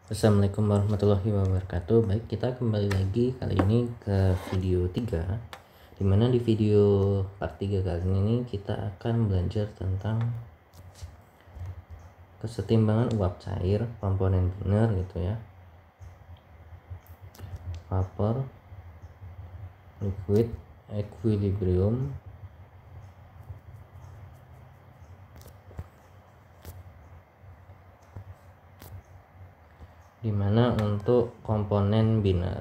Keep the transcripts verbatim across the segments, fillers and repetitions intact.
Assalamualaikum warahmatullahi wabarakatuh. Baik, kita kembali lagi kali ini ke video tiga, dimana di video part tiga kali ini kita akan belajar tentang kesetimbangan uap cair komponen biner gitu ya, vapor, liquid, equilibrium, dimana untuk komponen biner.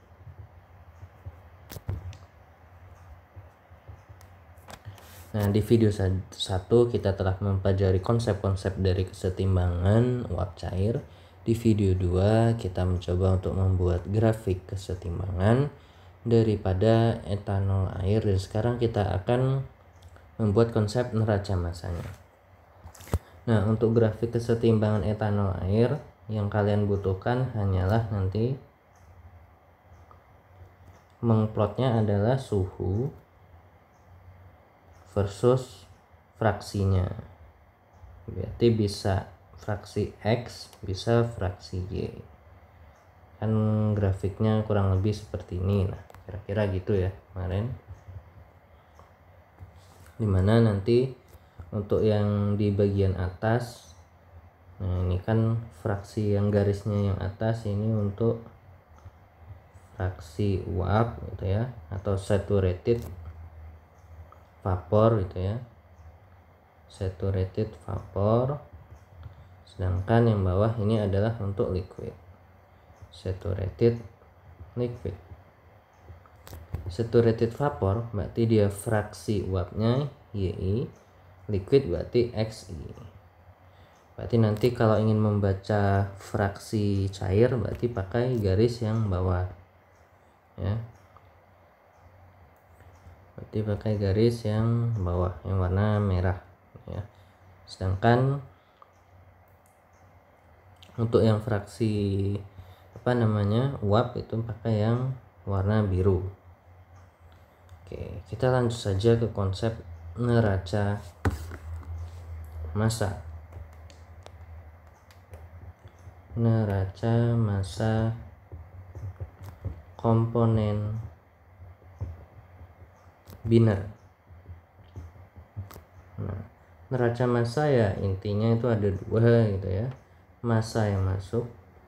Nah, di video satu kita telah mempelajari konsep-konsep dari kesetimbangan uap cair. Di video dua kita mencoba untuk membuat grafik kesetimbangan daripada etanol air, dan sekarang kita akan membuat konsep neraca massanya. Nah, untuk grafik kesetimbangan etanol air yang kalian butuhkan hanyalah nanti mengplotnya adalah suhu versus fraksinya. Berarti bisa fraksi X, bisa fraksi Y. Kan grafiknya kurang lebih seperti ini. Nah, kira-kira gitu ya kemarin. Dimana nanti untuk yang di bagian atas, nah ini kan fraksi yang garisnya yang atas ini untuk fraksi uap gitu ya, atau saturated vapor gitu ya, saturated vapor. Sedangkan yang bawah ini adalah untuk liquid, saturated liquid. Saturated vapor berarti dia fraksi uapnya Y I, liquid berarti X I. Berarti nanti kalau ingin membaca fraksi cair berarti pakai garis yang bawah ya, berarti pakai garis yang bawah yang warna merah ya. Sedangkan untuk yang fraksi apa namanya uap itu pakai yang warna biru. Oke, kita lanjut saja ke konsep neraca massa. Neraca massa komponen biner. Nah, neraca massa ya intinya itu ada dua gitu ya, massa yang masuk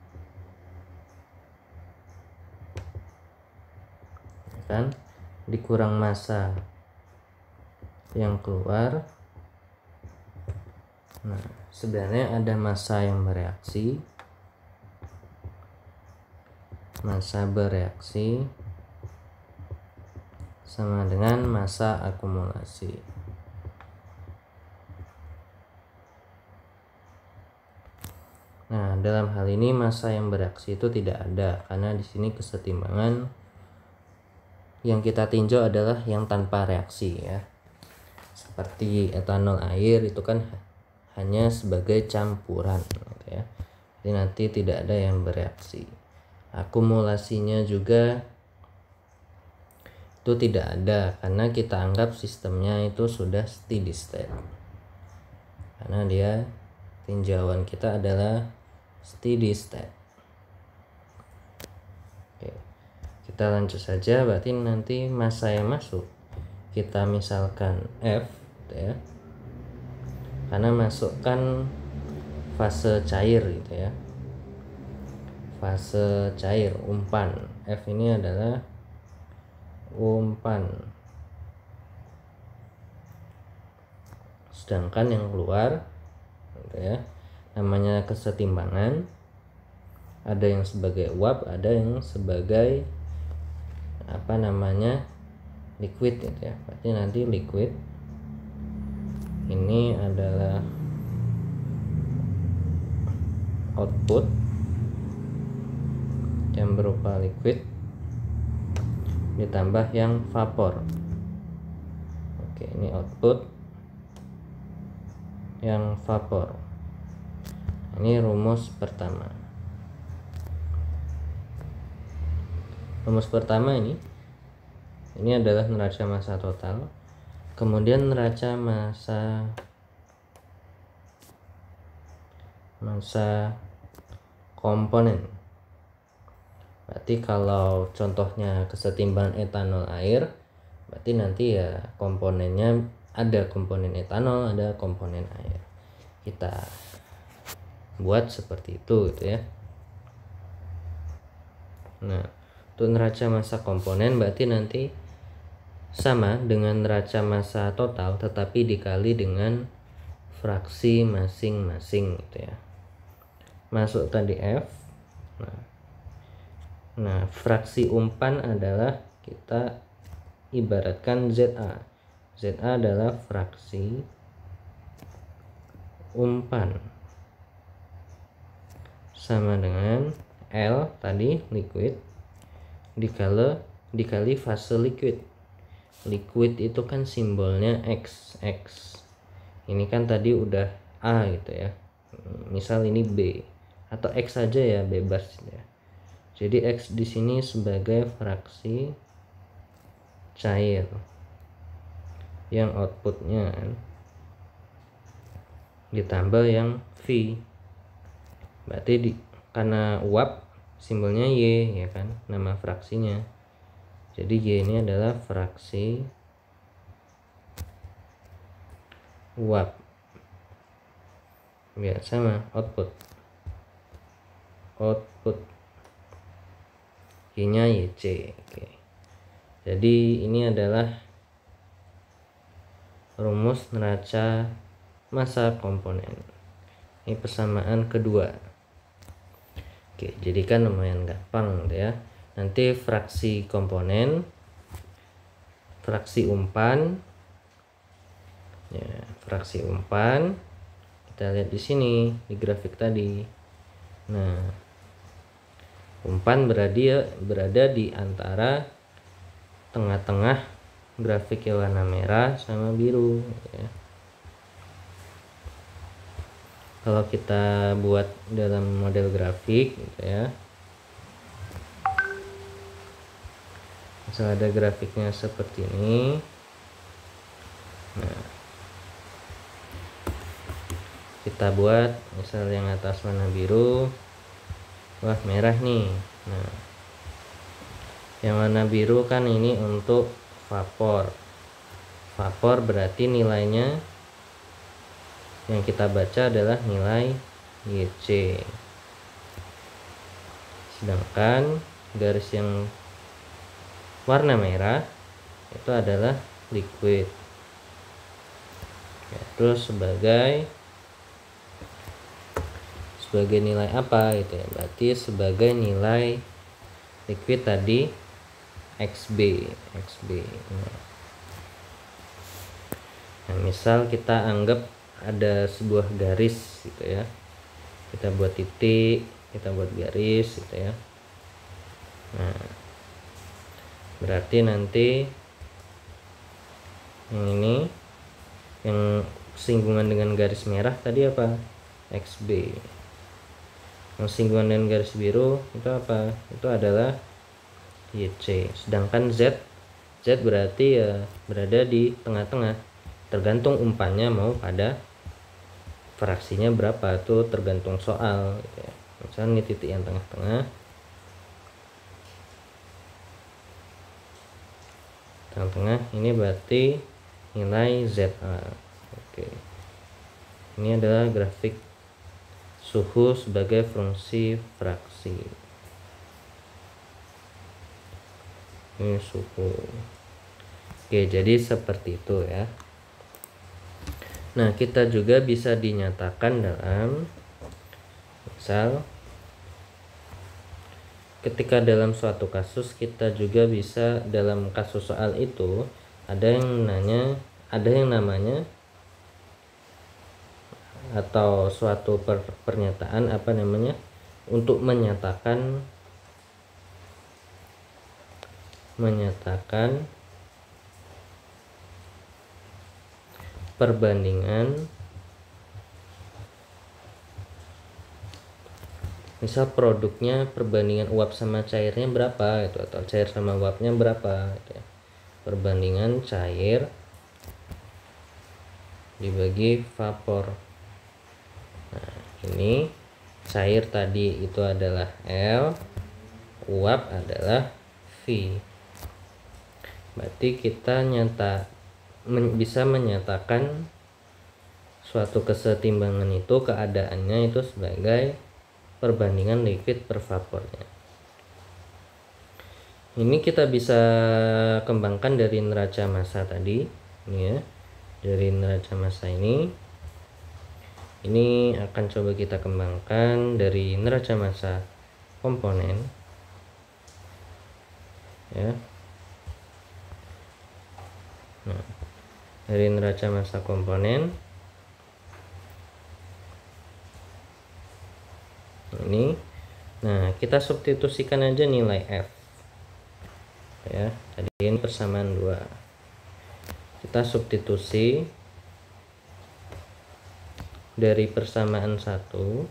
kan dikurang massa yang keluar. Nah, sebenarnya ada massa yang bereaksi, massa bereaksi sama dengan massa akumulasi. Nah, dalam hal ini massa yang bereaksi itu tidak ada karena di sini kesetimbangan yang kita tinjau adalah yang tanpa reaksi ya. Seperti etanol air itu kan hanya sebagai campuran gitu ya. Jadi nanti tidak ada yang bereaksi. Akumulasinya juga itu tidak ada karena kita anggap sistemnya itu sudah steady state. Karena dia tinjauan kita adalah steady state. Oke. Kita lanjut saja, berarti nanti massa yang masuk kita misalkan F gitu ya, karena masukkan fase cair gitu ya, fase cair umpan. F ini adalah umpan, sedangkan yang keluar gitu ya, namanya kesetimbangan, ada yang sebagai uap, ada yang sebagai apa namanya liquid gitu ya. Berarti nanti liquid ini adalah output yang berupa liquid ditambah yang vapor. Oke, ini output yang vapor. Ini rumus pertama. Rumus pertama ini ini adalah neraca massa total. Kemudian neraca massa massa komponen. Berarti kalau contohnya kesetimbangan etanol air, berarti nanti ya komponennya ada komponen etanol, ada komponen air. Kita buat seperti itu gitu ya. Nah, untuk neraca massa komponen berarti nanti sama dengan neraca massa total tetapi dikali dengan fraksi masing-masing gitu ya. Masuk tadi F. Nah, nah fraksi umpan adalah kita ibaratkan Z A. Z A adalah fraksi umpan sama dengan L tadi liquid dikali dikali fase liquid. Liquid itu kan simbolnya X, X. Ini kan tadi udah A gitu ya. Misal ini B atau X saja ya, bebas ya. Jadi X di sini sebagai fraksi cair yang outputnya ditambah yang V. Berarti di karena uap simbolnya Y ya kan, nama fraksinya. Jadi Y ini adalah fraksi uap. Ya sama output. Output Y-nya Y C. Oke. Jadi ini adalah rumus neraca massa komponen. Ini persamaan kedua. Oke, jadi kan lumayan gampang gitu ya. Nanti fraksi komponen, fraksi umpan, ya, fraksi umpan kita lihat di sini di grafik tadi. Nah, umpan berada berada di antara tengah-tengah grafik yang warna merah sama biru. Ya. Kalau kita buat dalam model grafik, gitu ya. Misal ada grafiknya seperti ini. Nah, kita buat misal yang atas warna biru, wah merah nih. Nah, yang warna biru kan ini untuk vapor. Vapor berarti nilainya yang kita baca adalah nilai Y C. Sedangkan garis yang warna merah itu adalah liquid. Ya, terus sebagai sebagai nilai apa gitu ya? Berarti sebagai nilai liquid tadi X B, X B. Nah, nah, misal kita anggap ada sebuah garis gitu ya. Kita buat titik, kita buat garis gitu ya. Nah, berarti nanti yang ini yang singgungan dengan garis merah tadi apa? X B. Yang singgungan dengan garis biru itu apa? Itu adalah Y C. Sedangkan Z Z berarti ya berada di tengah-tengah. Tergantung umpannya mau pada fraksinya berapa, itu tergantung soal gitu ya. Misalnya ini titik yang tengah-tengah. Tengah-tengah ini berarti nilai Z A. Oke. Ini adalah grafik suhu sebagai fungsi fraksi. Ini suhu. Oke, jadi seperti itu ya. Nah, kita juga bisa dinyatakan dalam misal ketika dalam suatu kasus kita juga bisa dalam kasus soal itu ada yang nanya, ada yang namanya atau suatu per, pernyataan apa namanya untuk menyatakan menyatakan perbandingan, misal produknya perbandingan uap sama cairnya berapa itu, atau cair sama uapnya berapa gitu ya. Perbandingan cair dibagi vapor. Nah, ini cair tadi itu adalah L, uap adalah V. Berarti kita nyata men, bisa menyatakan suatu kesetimbangan itu keadaannya itu sebagai perbandingan liquid per vapornya. Ini kita bisa kembangkan dari neraca massa tadi, ini ya. Dari neraca massa ini, ini akan coba kita kembangkan dari neraca massa komponen, ya. Nah, dari neraca massa komponen ini, nah kita substitusikan aja nilai F, ya. Tadi ini persamaan dua, kita substitusi dari persamaan satu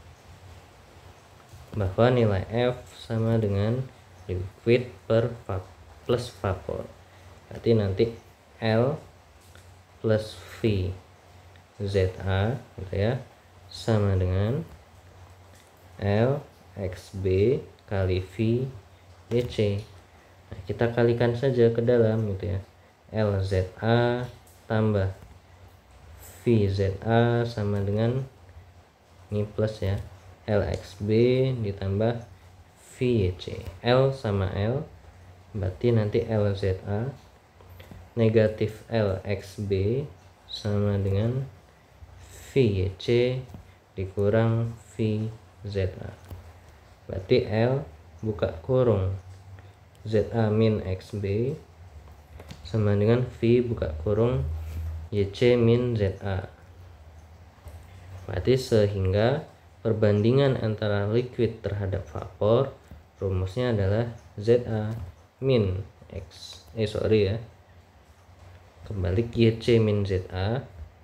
bahwa nilai F sama dengan liquid per vap plus vapor. Berarti nanti L plus V Z A gitu ya, sama dengan L X B kali V Y C. Nah, kita kalikan saja ke dalam gitu ya. L Z A tambah V Z A sama dengan ini plus ya, L X B ditambah V Y C. L sama L berarti nanti L Z A negatif L X B sama dengan V Y C dikurang V Z A. Berarti L buka kurung Z A min X B sama dengan V buka kurung Y C min Z A. Berarti sehingga perbandingan antara liquid terhadap vapor rumusnya adalah Z A min X eh sorry ya kembali Y C min Z A,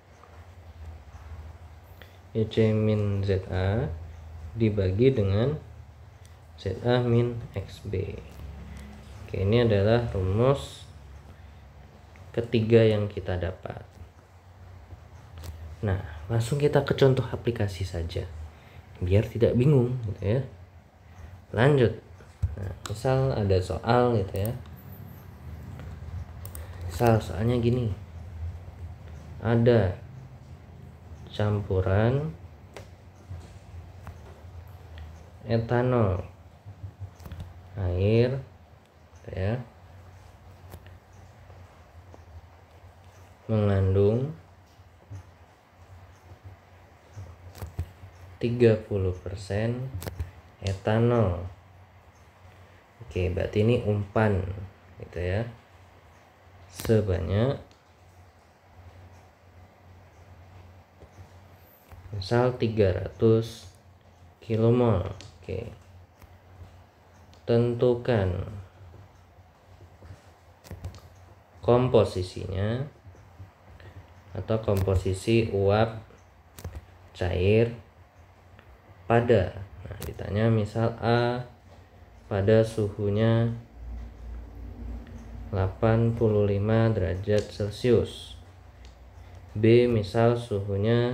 Y C min Z A dibagi dengan Z A min X B. Oke, ini adalah rumus ketiga yang kita dapat. Nah, langsung kita ke contoh aplikasi saja biar tidak bingung gitu ya. Lanjut. Nah, misal ada soal gitu ya. Misal soalnya gini. Ada campuran etanol, air gitu ya, mengandung tiga puluh persen etanol. Oke, berarti ini umpan gitu ya, sebanyak misal tiga ratus kilomol. Oke, tentukan komposisinya atau komposisi uap cair pada, nah ditanya misal A pada suhunya delapan puluh lima derajat Celcius, B misal suhunya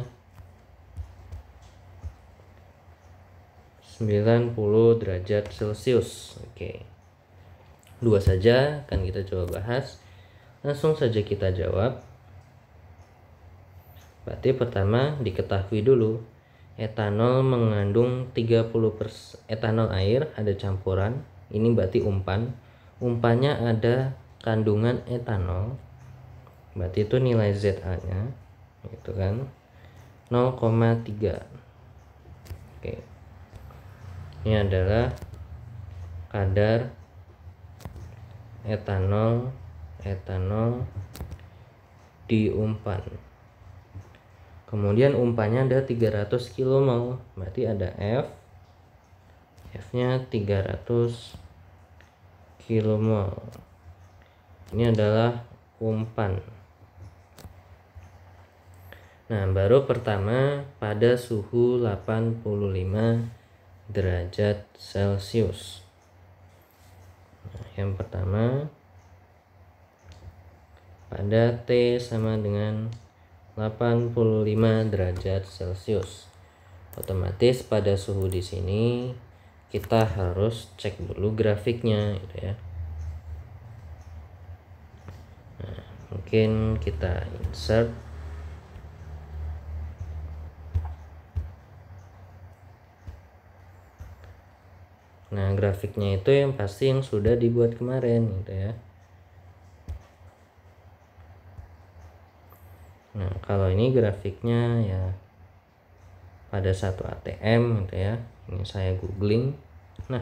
sembilan puluh derajat Celcius. Oke, dua saja akan kita coba bahas, langsung saja kita jawab. Berarti pertama diketahui dulu etanol mengandung tiga puluh persen, etanol air ada campuran, ini berarti umpan, umpannya ada kandungan etanol, berarti itu nilai Z A nya gitu kan nol koma tiga. Oke, ini adalah kadar etanol etanol di umpan. Kemudian umpannya ada tiga ratus kilomol, berarti ada F, F-nya tiga ratus kilomol. Ini adalah umpan. Nah, baru pertama pada suhu delapan puluh lima derajat Celcius. Nah, yang pertama pada T sama dengan delapan puluh lima derajat Celcius. Otomatis pada suhu di sini kita harus cek dulu grafiknya gitu ya. Nah, mungkin kita insert. Nah, grafiknya itu yang pasti yang sudah dibuat kemarin gitu ya. Nah, kalau ini grafiknya ya pada satu A T M gitu ya. Ini saya googling. Nah,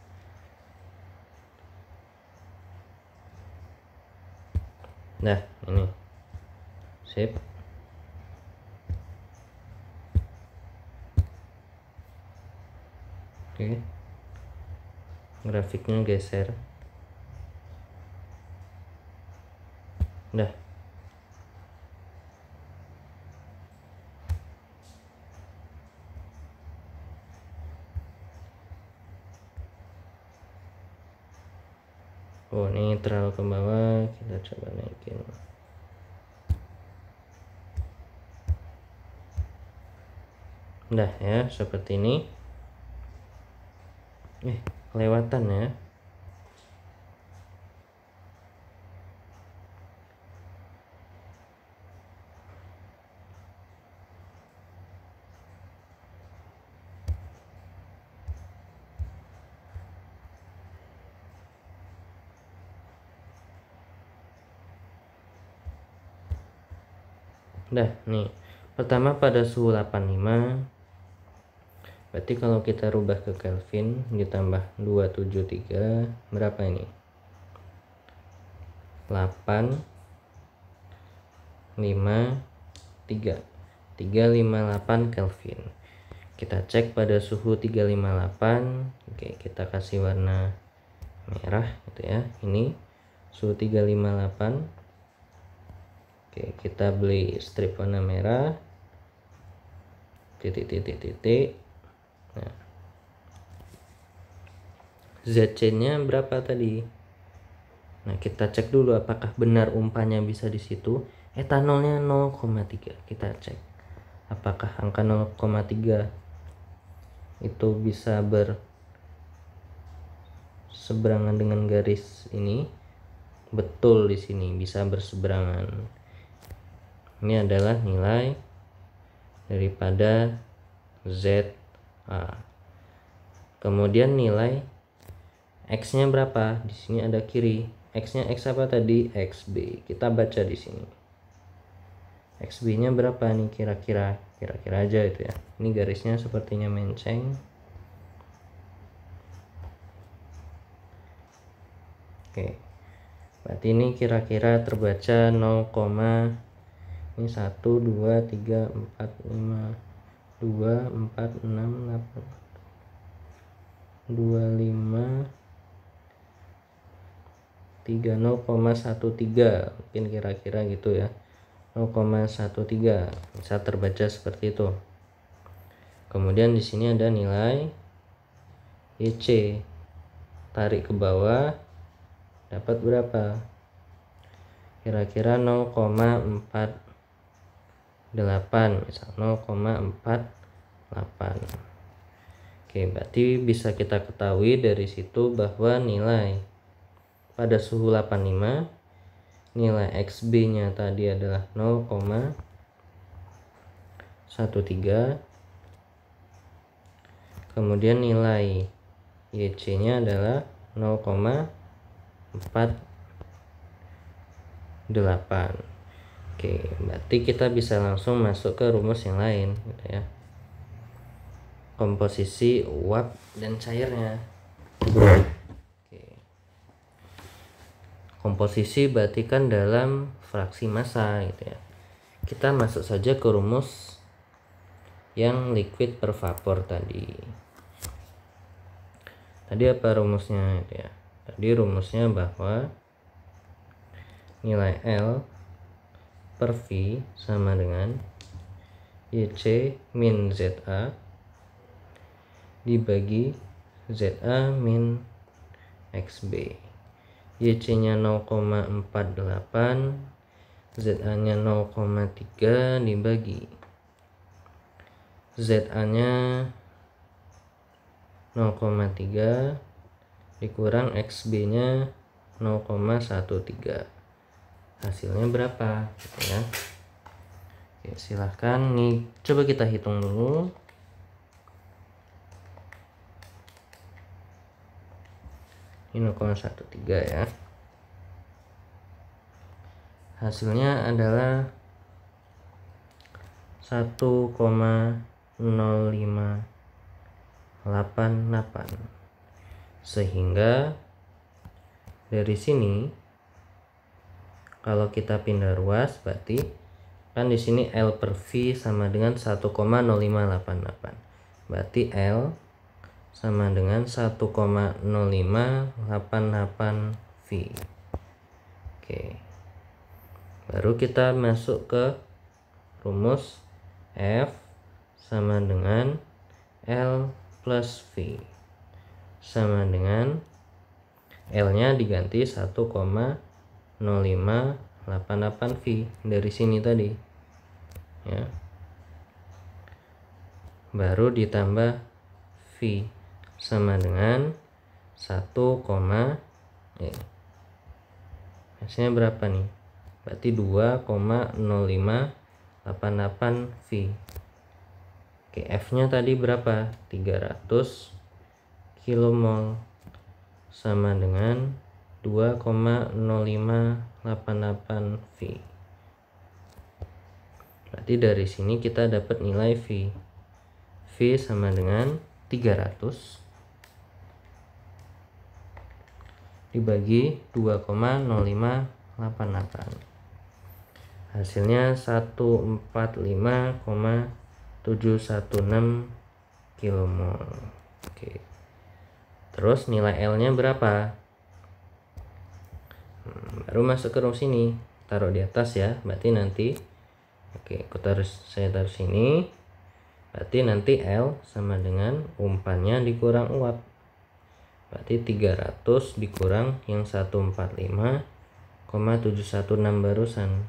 nah ini sip. Oke, grafiknya geser. Nah, oh ini terlalu ke bawah, kita coba naikin. Nah ya, seperti ini. Eh, kelewatan ya. Nah, nih. Pertama pada suhu delapan puluh lima. Berarti kalau kita rubah ke Kelvin ditambah dua ratus tujuh puluh tiga, berapa ini? delapan lima tiga. tiga ratus lima puluh delapan Kelvin. Kita cek pada suhu tiga ratus lima puluh delapan. Oke, kita kasih warna merah gitu ya. Ini suhu tiga ratus lima puluh delapan. Oke, kita beli strip warna merah, titik-titik-titik. Nah, Z C-nya berapa tadi? Nah, kita cek dulu apakah benar umpannya bisa di situ. Etanolnya nol koma tiga. Kita cek apakah angka nol koma tiga itu bisa berseberangan dengan garis ini. Betul, di sini bisa berseberangan. Ini adalah nilai daripada Z A. Kemudian nilai X-nya berapa? Di sini ada kiri. X-nya X apa tadi? X B. Kita baca di sini. X B-nya berapa nih kira-kira? Kira-kira aja itu ya. Ini garisnya sepertinya menceng. Oke. Berarti ini kira-kira terbaca nol, ini satu, dua, tiga, empat, lima, dua, empat, enam, delapan, dua, lima, tiga, nol koma satu tiga, mungkin kira-kira gitu ya, nol koma satu tiga bisa terbaca seperti itu. Kemudian di sini ada nilai Y C, tarik ke bawah dapat berapa? Kira-kira nol koma empat delapan, misal nol koma empat delapan. Oke, berarti bisa kita ketahui dari situ bahwa nilai pada suhu delapan puluh lima, nilai X B-nya tadi adalah nol koma satu tiga. Kemudian nilai Y C-nya adalah nol koma empat delapan. Oke, berarti kita bisa langsung masuk ke rumus yang lain gitu ya. Komposisi uap dan cairnya. Oke. Komposisi berarti kan dalam fraksi massa gitu ya. Kita masuk saja ke rumus yang liquid per vapor tadi. Tadi apa rumusnya gitu ya? Tadi rumusnya bahwa nilai L per V sama dengan Y C min Z A dibagi Z A min X B. Y C nya nol koma empat delapan, Z A nya nol koma tiga dibagi Z A nya nol koma tiga dikurang X B nya nol koma satu tiga, hasilnya berapa gitu ya. Oke, silahkan nih coba kita hitung dulu. Ini nol koma satu tiga ya, hasilnya adalah satu koma nol lima delapan delapan. Sehingga dari sini kalau kita pindah ruas berarti kan di sini L per V sama dengan satu koma nol lima delapan delapan. Berarti L sama dengan satu koma nol lima delapan delapan V. Oke. Baru kita masuk ke rumus F sama dengan L plus V sama dengan L nya diganti satu koma nol lima delapan delapan V dari sini tadi ya, baru ditambah V sama dengan satu, eh, hasilnya berapa nih, berarti dua koma nol lima delapan delapan V. Oke, F nya tadi berapa, tiga ratus kilomol sama dengan dua koma nol lima delapan delapan V. Berarti dari sini kita dapat nilai V. V sama dengan tiga ratus dibagi dua koma nol lima delapan delapan. Hasilnya seratus empat puluh lima koma tujuh satu enam kilomol. Oke. Terus nilai L nya berapa? Hmm, baru masuk ke rumus ini, taruh di atas ya. Berarti nanti, oke, aku taruh, saya taruh sini. Berarti nanti L sama dengan umpannya dikurang uap. Berarti tiga ratus dikurang yang seratus empat puluh lima koma tujuh satu enam barusan.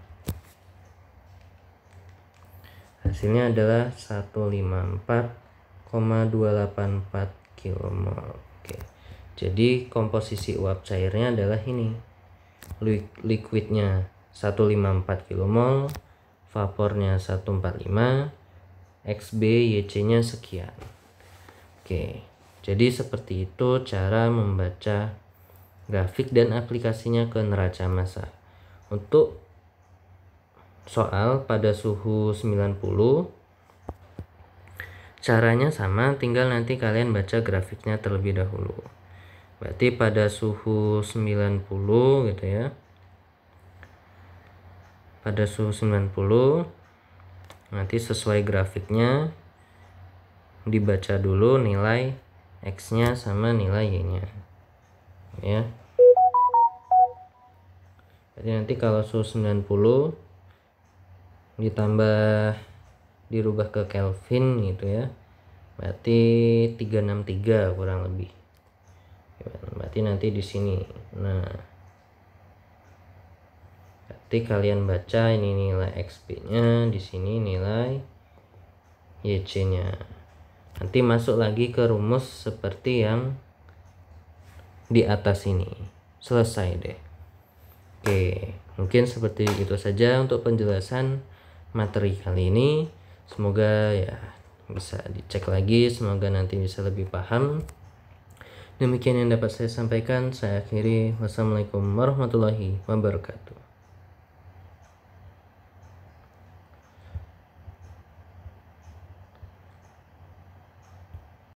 Hasilnya adalah seratus lima puluh empat koma dua delapan empat kilomol. Oke. Jadi komposisi uap cairnya adalah ini. Liquidnya seratus lima puluh empat kilomol, vapornya seratus empat puluh lima, X B Y C nya sekian. Oke. Jadi seperti itu cara membaca grafik dan aplikasinya ke neraca massa. Untuk soal pada suhu sembilan puluh caranya sama, tinggal nanti kalian baca grafiknya terlebih dahulu. Berarti pada suhu sembilan puluh gitu ya. Pada suhu sembilan puluh nanti sesuai grafiknya dibaca dulu nilai X nya sama nilai Y nya ya. Jadi nanti kalau suhu sembilan puluh ditambah dirubah ke Kelvin gitu ya, berarti tiga ratus enam puluh tiga kurang lebih. Berarti nanti di sini. Nah, berarti kalian baca ini nilai X B nya, di sini nilai Y C nya. Nanti masuk lagi ke rumus seperti yang di atas ini. Selesai deh. Oke, mungkin seperti itu saja untuk penjelasan materi kali ini. Semoga ya bisa dicek lagi, semoga nanti bisa lebih paham. Demikian yang dapat saya sampaikan. Saya akhiri. Wassalamualaikum warahmatullahi wabarakatuh.